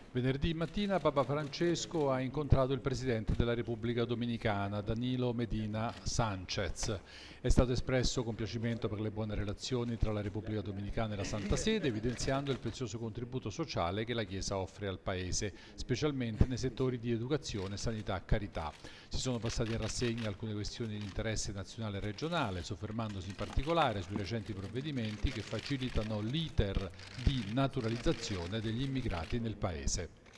Venerdì mattina Papa Francesco ha incontrato il Presidente della Repubblica Dominicana, Danilo Medina Sánchez. È stato espresso compiacimento per le buone relazioni tra la Repubblica Dominicana e la Santa Sede, evidenziando il prezioso contributo sociale che la Chiesa offre al Paese, specialmente nei settori di educazione, sanità e carità. Si sono passati in rassegna alcune questioni di interesse nazionale e regionale, soffermandosi in particolare sui recenti provvedimenti che facilitano l'iter di naturalizzazione degli immigrati nel Paese.